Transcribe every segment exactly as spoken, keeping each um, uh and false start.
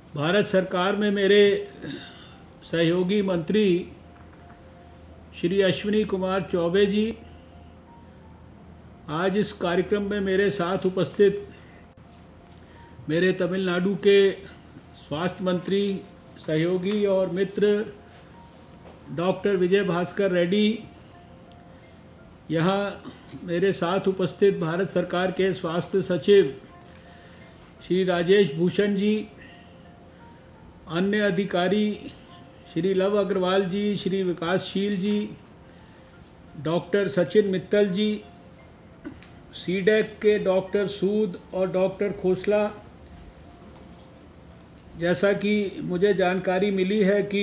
भारत सरकार में मेरे सहयोगी मंत्री श्री अश्विनी कुमार चौबे जी आज इस कार्यक्रम में मेरे साथ उपस्थित मेरे तमिलनाडु के स्वास्थ्य मंत्री सहयोगी और मित्र डॉक्टर विजय भास्कर रेड्डी, यहाँ मेरे साथ उपस्थित भारत सरकार के स्वास्थ्य सचिव श्री राजेश भूषण जी, अन्य अधिकारी श्री लव अग्रवाल जी, श्री विकासशील जी, डॉक्टर सचिन मित्तल जी, सीडेक के डॉक्टर सूद और डॉक्टर खोसला। जैसा कि मुझे जानकारी मिली है कि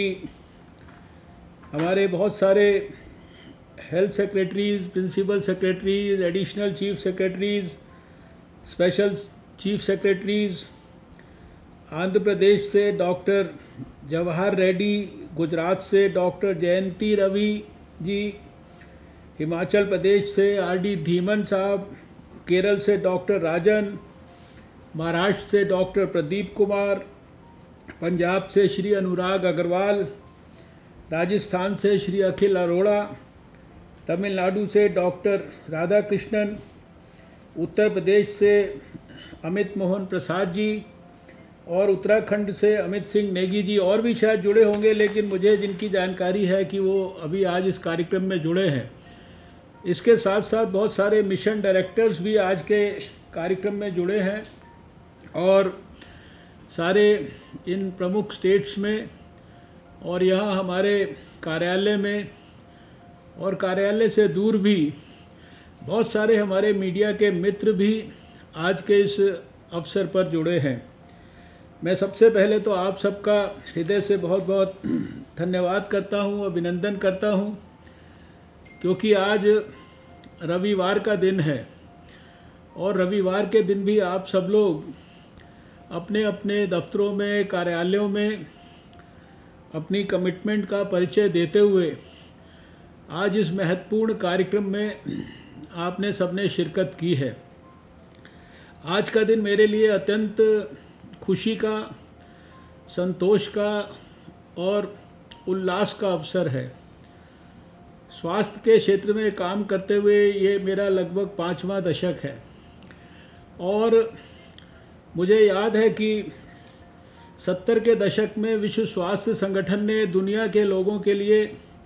हमारे बहुत सारे health secretaries, principal secretaries, additional chief secretaries, special chief secretaries, Andhra Pradesh से डॉक्टर जवाहर रेड्डी, गुजरात से डॉक्टर जयंती रवि जी, हिमाचल प्रदेश से आर डी धीमन साहब, केरल से डॉक्टर राजन, महाराष्ट्र से डॉक्टर प्रदीप कुमार, पंजाब से श्री अनुराग अग्रवाल, राजस्थान से श्री अखिल अरोड़ा, तमिलनाडु से डॉक्टर राधा कृष्णन, उत्तर प्रदेश से अमित मोहन प्रसाद जी और उत्तराखंड से अमित सिंह नेगी जी, और भी शायद जुड़े होंगे, लेकिन मुझे जिनकी जानकारी है कि वो अभी आज इस कार्यक्रम में जुड़े हैं। इसके साथ साथ बहुत सारे मिशन डायरेक्टर्स भी आज के कार्यक्रम में जुड़े हैं और सारे इन प्रमुख स्टेट्स में और यहाँ हमारे कार्यालय में और कार्यालय से दूर भी बहुत सारे हमारे मीडिया के मित्र भी आज के इस अवसर पर जुड़े हैं। मैं सबसे पहले तो आप सबका हृदय से बहुत बहुत धन्यवाद करता हूँ, अभिनंदन करता हूँ, क्योंकि आज रविवार का दिन है और रविवार के दिन भी आप सब लोग अपने अपने दफ्तरों में, कार्यालयों में अपनी कमिटमेंट का परिचय देते हुए आज इस महत्वपूर्ण कार्यक्रम में आपने सबने शिरकत की है। आज का दिन मेरे लिए अत्यंत खुशी का, संतोष का और उल्लास का अवसर है। स्वास्थ्य के क्षेत्र में काम करते हुए ये मेरा लगभग पाँचवा दशक है और मुझे याद है कि सत्तर के दशक में विश्व स्वास्थ्य संगठन ने दुनिया के लोगों के लिए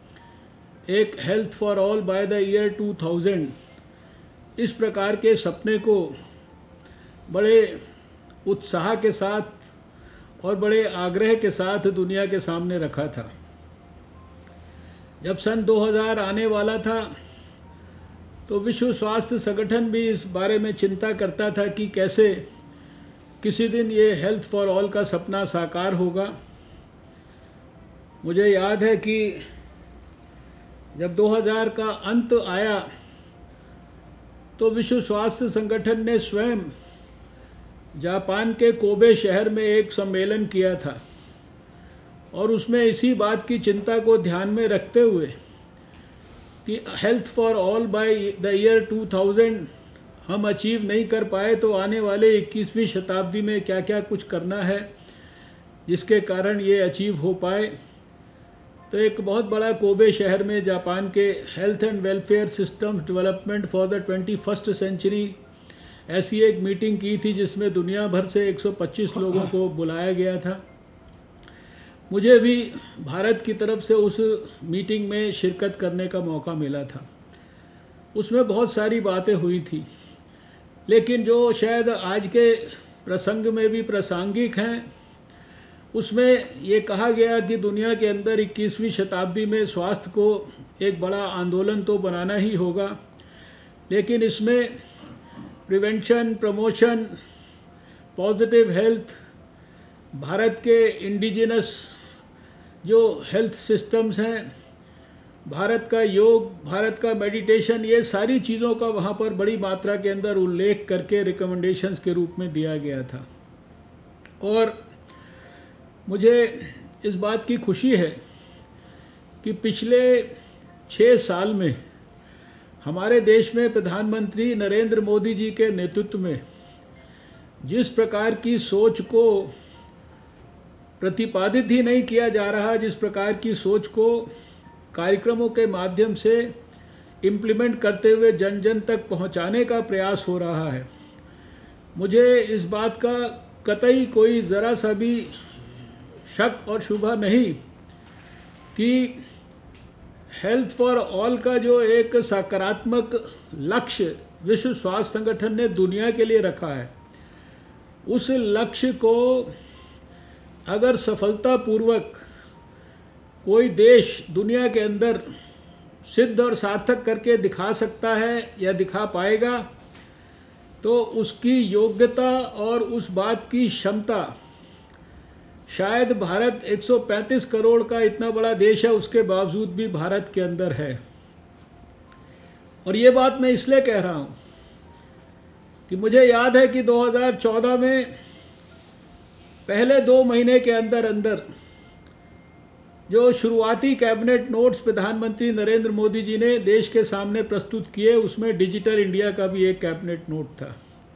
एक health for all by the year two thousand इस प्रकार के सपने को बड़े उत्साह के साथ और बड़े आग्रह के साथ दुनिया के सामने रखा था। जब सन दो हज़ार आने वाला था तो विश्व स्वास्थ्य संगठन भी इस बारे में चिंता करता था कि कैसे किसी दिन ये हेल्थ फॉर ऑल का सपना साकार होगा। मुझे याद है कि जब दो हज़ार का अंत आया तो विश्व स्वास्थ्य संगठन ने स्वयं जापान के कोबे शहर में एक सम्मेलन किया था और उसमें इसी बात की चिंता को ध्यान में रखते हुए कि health for all by the year two thousand हम अचीव नहीं कर पाए तो आने वाले इक्कीसवीं शताब्दी में क्या क्या कुछ करना है जिसके कारण ये अचीव हो पाए। तो एक बहुत बड़ा कोबे शहर में जापान के health and welfare systems development for the twenty first century ऐसी एक मीटिंग की थी जिसमें दुनिया भर से एक सौ पच्चीस लोगों को बुलाया गया था। मुझे भी भारत की तरफ से उस मीटिंग में शिरकत करने का मौका मिला था। उसमें बहुत सारी बातें हुई थी, लेकिन जो शायद आज के प्रसंग में भी प्रासंगिक हैं, उसमें ये कहा गया कि दुनिया के अंदर इक्कीसवीं शताब्दी में स्वास्थ्य को एक बड़ा आंदोलन तो बनाना ही होगा, लेकिन इसमें prevention, promotion, positive health, Bharat के इंडिजिनस जो हेल्थ सिस्टम्स हैं, भारत का योग, भारत का मेडिटेशन, ये सारी चीज़ों का वहाँ पर बड़ी मात्रा के अंदर उल्लेख करके रिकमेंडेशंस के रूप में दिया गया था। और मुझे इस बात की खुशी है कि पिछले छः साल में हमारे देश में प्रधानमंत्री नरेंद्र मोदी जी के नेतृत्व में जिस प्रकार की सोच को प्रतिपादित ही नहीं किया जा रहा, जिस प्रकार की सोच को कार्यक्रमों के माध्यम से इम्प्लीमेंट करते हुए जन जन तक पहुंचाने का प्रयास हो रहा है। मुझे इस बात का कतई कोई ज़रा सा भी शक और शुबा नहीं कि हेल्थ फॉर ऑल का जो एक सकारात्मक लक्ष्य विश्व स्वास्थ्य संगठन ने दुनिया के लिए रखा है, उस लक्ष्य को अगर सफलतापूर्वक कोई देश दुनिया के अंदर सिद्ध और सार्थक करके दिखा सकता है या दिखा पाएगा, तो उसकी योग्यता और उस बात की क्षमता शायद भारत एक सौ पैंतीस करोड़ का इतना बड़ा देश है, उसके बावजूद भी भारत के अंदर है। और ये बात मैं इसलिए कह रहा हूँ कि मुझे याद है कि दो हज़ार चौदह में पहले दो महीने के अंदर अंदर जो शुरुआती कैबिनेट नोट्स प्रधानमंत्री नरेंद्र मोदी जी ने देश के सामने प्रस्तुत किए, उसमें डिजिटल इंडिया का भी एक कैबिनेट नोट था।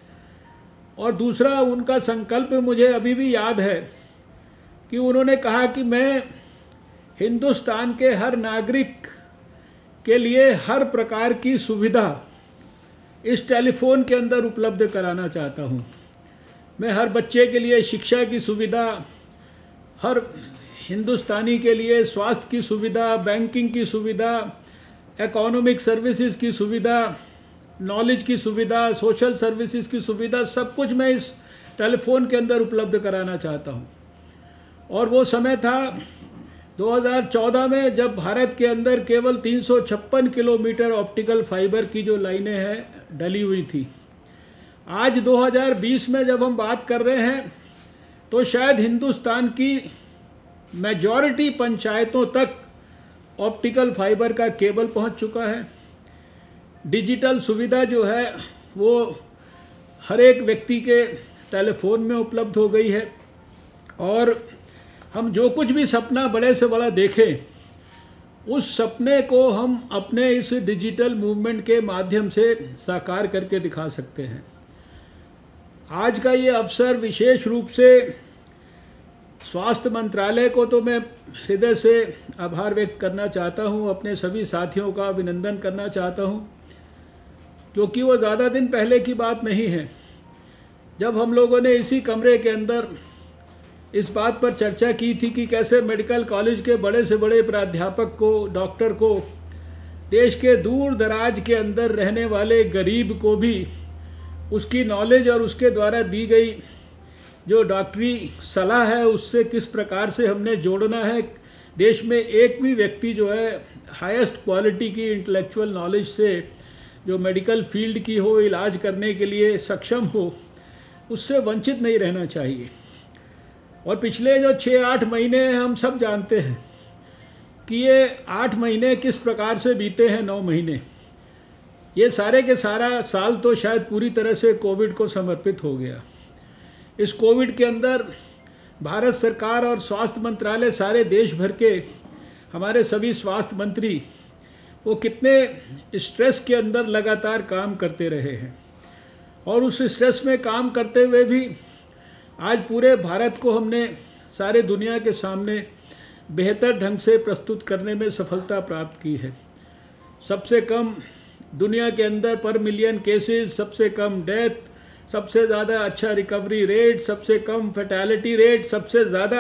और दूसरा उनका संकल्प मुझे अभी भी याद है कि उन्होंने कहा कि मैं हिंदुस्तान के हर नागरिक के लिए हर प्रकार की सुविधा इस टेलीफोन के अंदर उपलब्ध कराना चाहता हूँ। मैं हर बच्चे के लिए शिक्षा की सुविधा, हर हिंदुस्तानी के लिए स्वास्थ्य की सुविधा, बैंकिंग की सुविधा, इकोनॉमिक सर्विसेज की सुविधा, नॉलेज की सुविधा, सोशल सर्विसेज की सुविधा, सब कुछ मैं इस टेलीफोन के अंदर उपलब्ध कराना चाहता हूँ। और वो समय था दो हज़ार चौदह में, जब भारत के अंदर केवल तीन सौ छप्पन किलोमीटर ऑप्टिकल फाइबर की जो लाइनें हैं डली हुई थी। आज दो हज़ार बीस में जब हम बात कर रहे हैं तो शायद हिंदुस्तान की मेजॉरिटी पंचायतों तक ऑप्टिकल फाइबर का केबल पहुंच चुका है। डिजिटल सुविधा जो है वो हर एक व्यक्ति के टेलीफोन में उपलब्ध हो गई है। और हम जो कुछ भी सपना बड़े से बड़ा देखें, उस सपने को हम अपने इस डिजिटल मूवमेंट के माध्यम से साकार करके दिखा सकते हैं। आज का ये अवसर विशेष रूप से स्वास्थ्य मंत्रालय को तो मैं हृदय से आभार व्यक्त करना चाहता हूँ, अपने सभी साथियों का अभिनंदन करना चाहता हूँ, क्योंकि वो ज़्यादा दिन पहले की बात नहीं है जब हम लोगों ने इसी कमरे के अंदर इस बात पर चर्चा की थी कि कैसे मेडिकल कॉलेज के बड़े से बड़े प्राध्यापक को, डॉक्टर को, देश के दूर दराज के अंदर रहने वाले गरीब को भी उसकी नॉलेज और उसके द्वारा दी गई जो डॉक्टरी सलाह है उससे किस प्रकार से हमने जोड़ना है। देश में एक भी व्यक्ति जो है हाईएस्ट क्वालिटी की इंटेलेक्चुअल नॉलेज से जो मेडिकल फील्ड की हो, इलाज करने के लिए सक्षम हो, उससे वंचित नहीं रहना चाहिए। और पिछले जो छः आठ महीने हम सब जानते हैं कि ये आठ महीने किस प्रकार से बीते हैं, नौ महीने, ये सारे के सारा साल तो शायद पूरी तरह से कोविड को समर्पित हो गया। इस कोविड के अंदर भारत सरकार और स्वास्थ्य मंत्रालय, सारे देश भर के हमारे सभी स्वास्थ्य मंत्री वो कितने स्ट्रेस के अंदर लगातार काम करते रहे हैं। और उस स्ट्रेस में काम करते हुए भी आज पूरे भारत को हमने सारे दुनिया के सामने बेहतर ढंग से प्रस्तुत करने में सफलता प्राप्त की है। सबसे कम दुनिया के अंदर पर मिलियन केसेस, सबसे कम डेथ, सबसे ज़्यादा अच्छा रिकवरी रेट, सबसे कम फैटेलिटी रेट, सबसे ज़्यादा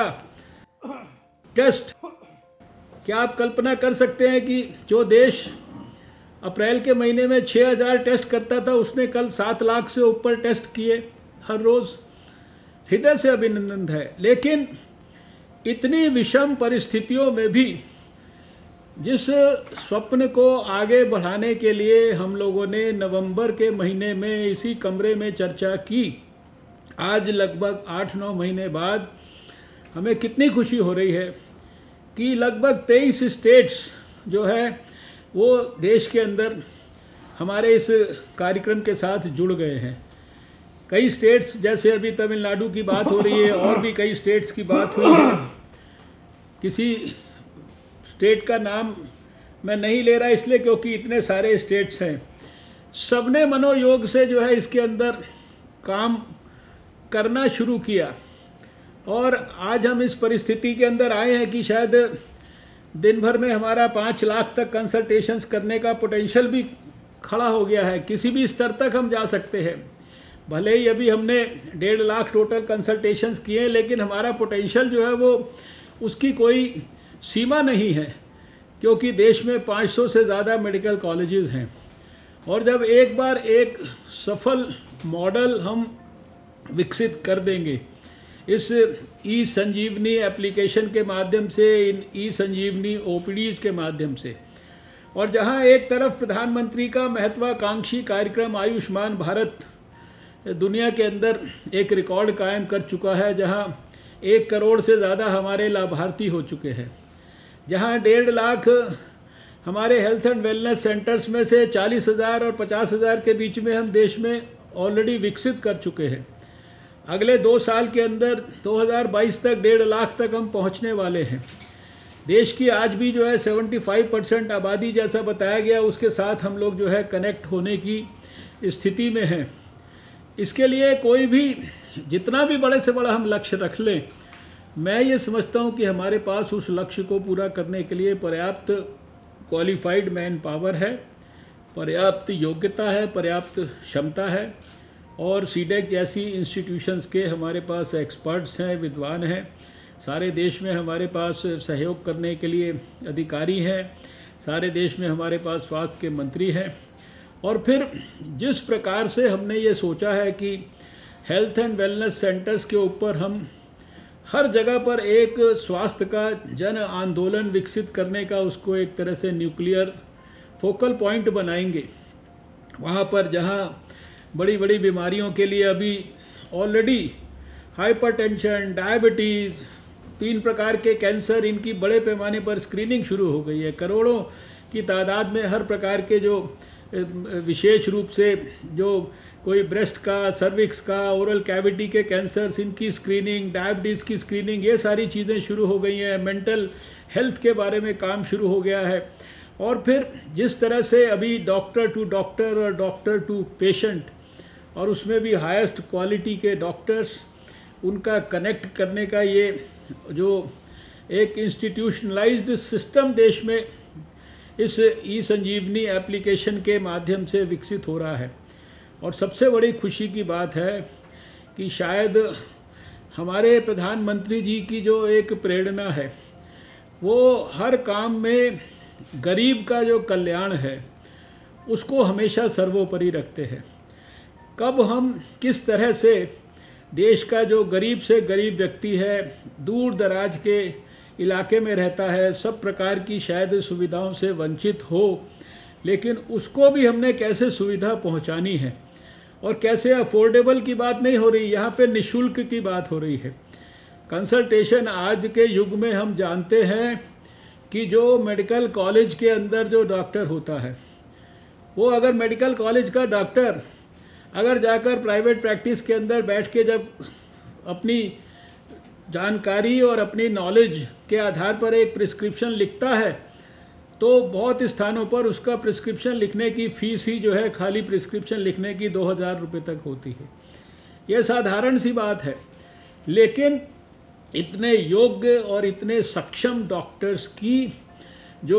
टेस्ट। क्या आप कल्पना कर सकते हैं कि जो देश अप्रैल के महीने में छः हज़ार टेस्ट करता था, उसने कल सात लाख से ऊपर टेस्ट किए हर रोज़। हृदय से अभिनंदन है। लेकिन इतनी विषम परिस्थितियों में भी जिस स्वप्न को आगे बढ़ाने के लिए हम लोगों ने नवंबर के महीने में इसी कमरे में चर्चा की, आज लगभग आठ नौ महीने बाद हमें कितनी खुशी हो रही है कि लगभग तेईस स्टेट्स जो है वो देश के अंदर हमारे इस कार्यक्रम के साथ जुड़ गए हैं। कई स्टेट्स, जैसे अभी तमिलनाडु की बात हो रही है, और भी कई स्टेट्स की बात हुई है। किसी स्टेट का नाम मैं नहीं ले रहा इसलिए क्योंकि इतने सारे स्टेट्स हैं। सबने मनोयोग से जो है इसके अंदर काम करना शुरू किया और आज हम इस परिस्थिति के अंदर आए हैं कि शायद दिन भर में हमारा पाँच लाख तक कंसल्टेशंस करने का पोटेंशियल भी खड़ा हो गया है। किसी भी स्तर तक हम जा सकते हैं। भले ही अभी हमने डेढ़ लाख टोटल कंसल्टेशंस किए, लेकिन हमारा पोटेंशियल जो है वो उसकी कोई सीमा नहीं है, क्योंकि देश में पाँच सौ से ज़्यादा मेडिकल कॉलेजेस हैं। और जब एक बार एक सफल मॉडल हम विकसित कर देंगे इस ई संजीवनी एप्लीकेशन के माध्यम से, इन ई संजीवनी ओपीडीज के माध्यम से, और जहां एक तरफ प्रधानमंत्री का महत्वाकांक्षी कार्यक्रम आयुष्मान भारत दुनिया के अंदर एक रिकॉर्ड कायम कर चुका है, जहां एक करोड़ से ज़्यादा हमारे लाभार्थी हो चुके हैं, जहां डेढ़ लाख हमारे हेल्थ एंड वेलनेस सेंटर्स में से चालीस हज़ार और पचास हज़ार के बीच में हम देश में ऑलरेडी विकसित कर चुके हैं। अगले दो साल के अंदर दो हज़ार बाईस तक डेढ़ लाख तक हम पहुंचने वाले हैं। देश की आज भी जो है पचहत्तर परसेंट आबादी, जैसा बताया गया, उसके साथ हम लोग जो है कनेक्ट होने की स्थिति में हैं। इसके लिए कोई भी जितना भी बड़े से बड़ा हम लक्ष्य रख लें, मैं ये समझता हूँ कि हमारे पास उस लक्ष्य को पूरा करने के लिए पर्याप्त क्वालिफाइड मैन पावर है, पर्याप्त योग्यता है, पर्याप्त क्षमता है, और सीडेक जैसी इंस्टीट्यूशंस के हमारे पास एक्सपर्ट्स हैं, विद्वान हैं। सारे देश में हमारे पास सहयोग करने के लिए अधिकारी हैं, सारे देश में हमारे पास स्वास्थ्य के मंत्री हैं। और फिर जिस प्रकार से हमने ये सोचा है कि हेल्थ एंड वेलनेस सेंटर्स के ऊपर हम हर जगह पर एक स्वास्थ्य का जन आंदोलन विकसित करने का, उसको एक तरह से न्यूक्लियर फोकल पॉइंट बनाएंगे, वहाँ पर जहाँ बड़ी बड़ी बीमारियों के लिए अभी ऑलरेडी हाइपरटेंशन, डायबिटीज़, तीन प्रकार के कैंसर, इनकी बड़े पैमाने पर स्क्रीनिंग शुरू हो गई है। करोड़ों की तादाद में हर प्रकार के जो विशेष रूप से जो कोई ब्रेस्ट का, सर्विक्स का, ओरल कैविटी के कैंसर्स, इनकी स्क्रीनिंग, डायबिटीज़ की स्क्रीनिंग, ये सारी चीज़ें शुरू हो गई हैं। मेंटल हेल्थ के बारे में काम शुरू हो गया है। और फिर जिस तरह से अभी डॉक्टर टू डॉक्टर और डॉक्टर टू पेशेंट, और उसमें भी हाईएस्ट क्वालिटी के डॉक्टर्स, उनका कनेक्ट करने का ये जो एक इंस्टीट्यूशनलाइज्ड सिस्टम देश में इस ई संजीवनी एप्लीकेशन के माध्यम से विकसित हो रहा है। और सबसे बड़ी खुशी की बात है कि शायद हमारे प्रधानमंत्री जी की जो एक प्रेरणा है, वो हर काम में गरीब का जो कल्याण है उसको हमेशा सर्वोपरि रखते हैं। कब हम किस तरह से देश का जो गरीब से गरीब व्यक्ति है, दूर दराज के इलाके में रहता है, सब प्रकार की शायद सुविधाओं से वंचित हो, लेकिन उसको भी हमने कैसे सुविधा पहुंचानी है, और कैसे अफोर्डेबल की बात नहीं हो रही, यहाँ पे निशुल्क की बात हो रही है। कंसल्टेशन आज के युग में हम जानते हैं कि जो मेडिकल कॉलेज के अंदर जो डॉक्टर होता है, वो अगर मेडिकल कॉलेज का डॉक्टर अगर जाकर प्राइवेट प्रैक्टिस के अंदर बैठ के जब अपनी जानकारी और अपनी नॉलेज के आधार पर एक प्रिस्क्रिप्शन लिखता है, तो बहुत स्थानों पर उसका प्रिस्क्रिप्शन लिखने की फ़ीस ही जो है खाली प्रिस्क्रिप्शन लिखने की दो हज़ार रुपये तक होती है। यह साधारण सी बात है, लेकिन इतने योग्य और इतने सक्षम डॉक्टर्स की जो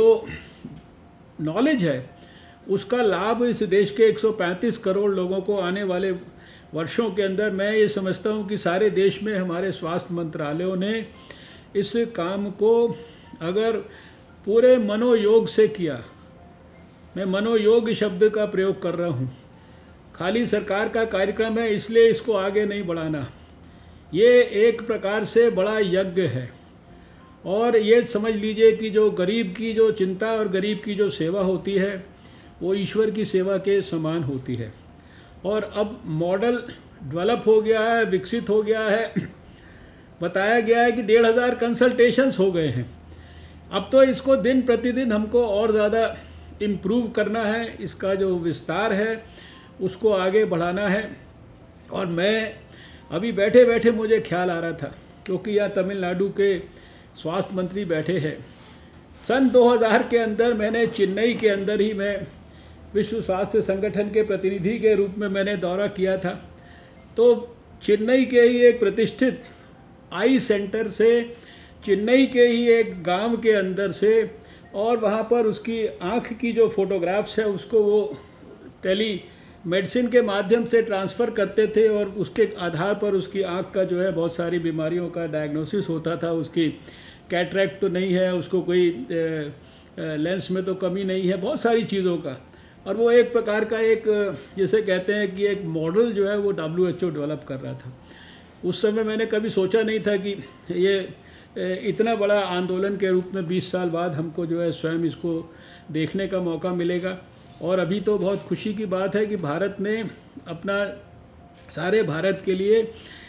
नॉलेज है, उसका लाभ इस देश के एक सौ पैंतीस करोड़ लोगों को आने वाले वर्षों के अंदर, मैं ये समझता हूँ कि सारे देश में हमारे स्वास्थ्य मंत्रालयों ने इस काम को अगर पूरे मनोयोग से किया, मैं मनोयोग शब्द का प्रयोग कर रहा हूँ, खाली सरकार का कार्यक्रम है इसलिए इसको आगे नहीं बढ़ाना, ये एक प्रकार से बड़ा यज्ञ है। और ये समझ लीजिए कि जो गरीब की जो चिंता और गरीब की जो सेवा होती है, वो ईश्वर की सेवा के समान होती है। और अब मॉडल डेवलप हो गया है, विकसित हो गया है, बताया गया है कि डेढ़ हज़ार कंसल्टेशंस हो गए हैं। अब तो इसको दिन प्रतिदिन हमको और ज़्यादा इम्प्रूव करना है, इसका जो विस्तार है उसको आगे बढ़ाना है। और मैं अभी बैठे बैठे मुझे ख्याल आ रहा था, क्योंकि यहाँ तमिलनाडु के स्वास्थ्य मंत्री बैठे हैं, सन दो हज़ार के अंदर मैंने चेन्नई के अंदर ही मैं विश्व स्वास्थ्य संगठन के प्रतिनिधि के रूप में मैंने दौरा किया था। तो चेन्नई के ही एक प्रतिष्ठित आई सेंटर से चेन्नई के ही एक गांव के अंदर से, और वहाँ पर उसकी आँख की जो फोटोग्राफ्स है उसको वो टेली मेडिसिन के माध्यम से ट्रांसफ़र करते थे, और उसके आधार पर उसकी आँख का जो है बहुत सारी बीमारियों का डायग्नोसिस होता था। उसकी कैटरेक्ट तो नहीं है, उसको कोई लेंस में तो कमी नहीं है, बहुत सारी चीज़ों का। और वो एक प्रकार का एक जैसे कहते हैं कि एक मॉडल जो है वो डब्ल्यू एच ओ डेवलप कर रहा था। उस समय मैंने कभी सोचा नहीं था कि ये इतना बड़ा आंदोलन के रूप में बीस साल बाद हमको जो है स्वयं इसको देखने का मौका मिलेगा। और अभी तो बहुत खुशी की बात है कि भारत ने अपना सारे भारत के लिए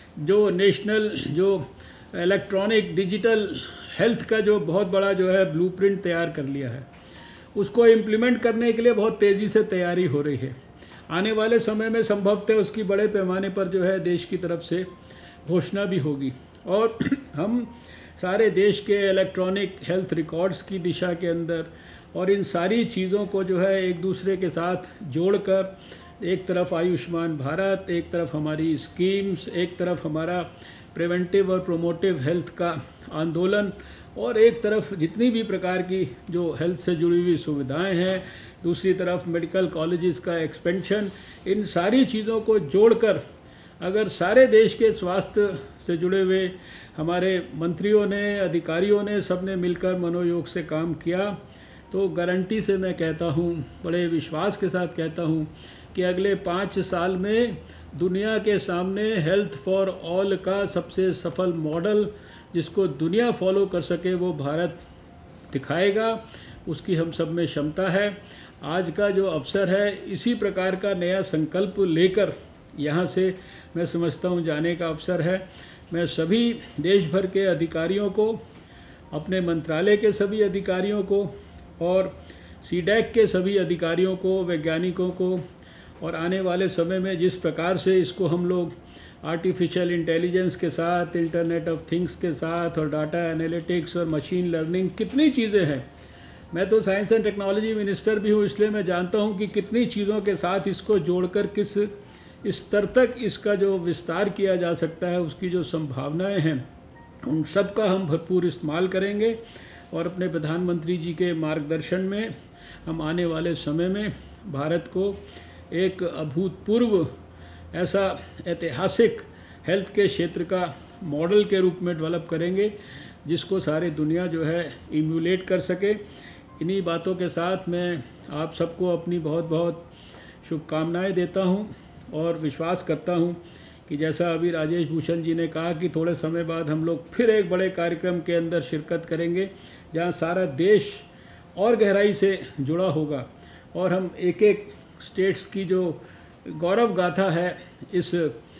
जो नेशनल जो इलेक्ट्रॉनिक डिजिटल हेल्थ का जो बहुत बड़ा जो है ब्लूप्रिंट तैयार कर लिया है, उसको इम्प्लीमेंट करने के लिए बहुत तेज़ी से तैयारी हो रही है। आने वाले समय में संभवतः उसकी बड़े पैमाने पर जो है देश की तरफ से घोषणा भी होगी, और हम सारे देश के इलेक्ट्रॉनिक हेल्थ रिकॉर्ड्स की दिशा के अंदर और इन सारी चीज़ों को जो है एक दूसरे के साथ जोड़कर, एक तरफ आयुष्मान भारत, एक तरफ हमारी स्कीम्स, एक तरफ हमारा प्रिवेंटिव और प्रोमोटिव हेल्थ का आंदोलन, और एक तरफ जितनी भी प्रकार की जो हेल्थ से जुड़ी हुई सुविधाएं हैं, दूसरी तरफ मेडिकल कॉलेजेस का एक्सपेंशन, इन सारी चीज़ों को जोड़कर अगर सारे देश के स्वास्थ्य से जुड़े हुए हमारे मंत्रियों ने, अधिकारियों ने, सब ने मिलकर मनोयोग से काम किया, तो गारंटी से मैं कहता हूँ, बड़े विश्वास के साथ कहता हूँ कि अगले पाँच साल में दुनिया के सामने हेल्थ फॉर ऑल का सबसे सफल मॉडल जिसको दुनिया फॉलो कर सके वो भारत दिखाएगा। उसकी हम सब में क्षमता है। आज का जो अवसर है इसी प्रकार का नया संकल्प लेकर यहाँ से मैं समझता हूँ जाने का अवसर है। मैं सभी देश भर के अधिकारियों को, अपने मंत्रालय के सभी अधिकारियों को और सीडैक के सभी अधिकारियों को, वैज्ञानिकों को, और आने वाले समय में जिस प्रकार से इसको हम लोग आर्टिफिशियल इंटेलिजेंस के साथ, इंटरनेट ऑफ थिंग्स के साथ और डाटा एनालिटिक्स और मशीन लर्निंग, कितनी चीज़ें हैं। मैं तो साइंस एंड टेक्नोलॉजी मिनिस्टर भी हूँ, इसलिए मैं जानता हूँ कि कितनी चीज़ों के साथ इसको जोड़कर किस स्तर तक इसका जो विस्तार किया जा सकता है, उसकी जो संभावनाएं हैं, उन सब का हम भरपूर इस्तेमाल करेंगे। और अपने प्रधानमंत्री जी के मार्गदर्शन में हम आने वाले समय में भारत को एक अभूतपूर्व ऐसा ऐतिहासिक हेल्थ के क्षेत्र का मॉडल के रूप में डेवलप करेंगे जिसको सारी दुनिया जो है इम्यूलेट कर सके। इन्हीं बातों के साथ मैं आप सबको अपनी बहुत बहुत शुभकामनाएं देता हूं और विश्वास करता हूं कि जैसा अभी राजेश भूषण जी ने कहा कि थोड़े समय बाद हम लोग फिर एक बड़े कार्यक्रम के अंदर शिरकत करेंगे जहां सारा देश और गहराई से जुड़ा होगा, और हम एक एक स्टेट्स की जो गौरव गाथा है इस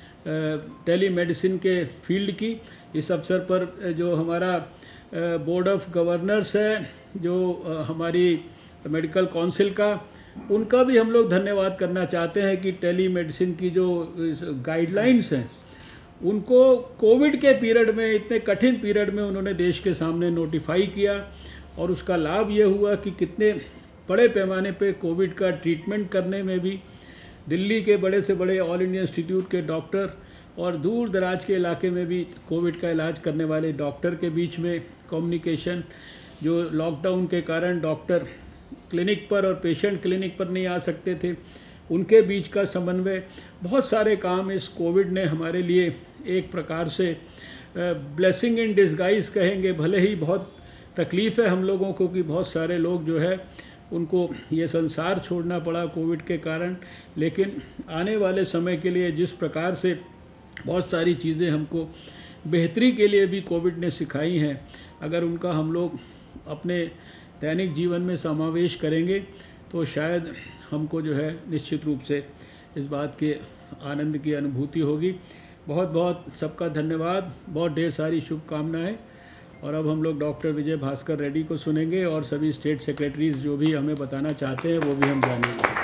टेली मेडिसिन के फील्ड की, इस अवसर पर जो हमारा बोर्ड ऑफ गवर्नर्स है, जो हमारी मेडिकल काउंसिल का, उनका भी हम लोग धन्यवाद करना चाहते हैं कि टेली मेडिसिन की जो गाइडलाइंस हैं उनको कोविड के पीरियड में, इतने कठिन पीरियड में उन्होंने देश के सामने नोटिफाई किया, और उसका लाभ ये हुआ कि कितने बड़े पैमाने पे कोविड का ट्रीटमेंट करने में भी दिल्ली के बड़े से बड़े ऑल इंडिया इंस्टीट्यूट के डॉक्टर और दूर दराज के इलाके में भी कोविड का इलाज करने वाले डॉक्टर के बीच में कम्युनिकेशन, जो लॉकडाउन के कारण डॉक्टर क्लिनिक पर और पेशेंट क्लिनिक पर नहीं आ सकते थे, उनके बीच का समन्वय, बहुत सारे काम इस कोविड ने हमारे लिए एक प्रकार से ब्लेसिंग इन डिस्गाइज कहेंगे। भले ही बहुत तकलीफ़ है हम लोगों को कि बहुत सारे लोग जो है उनको ये संसार छोड़ना पड़ा कोविड के कारण, लेकिन आने वाले समय के लिए जिस प्रकार से बहुत सारी चीज़ें हमको बेहतरी के लिए भी कोविड ने सिखाई हैं, अगर उनका हम लोग अपने दैनिक जीवन में समावेश करेंगे तो शायद हमको जो है निश्चित रूप से इस बात के आनंद की अनुभूति होगी। बहुत बहुत सबका धन्यवाद, बहुत ढेर सारी शुभकामनाएं। और अब हम लोग डॉक्टर विजय भास्कर रेड्डी को सुनेंगे और सभी स्टेट सेक्रेटरीज जो भी हमें बताना चाहते हैं वो भी हम जानेंगे।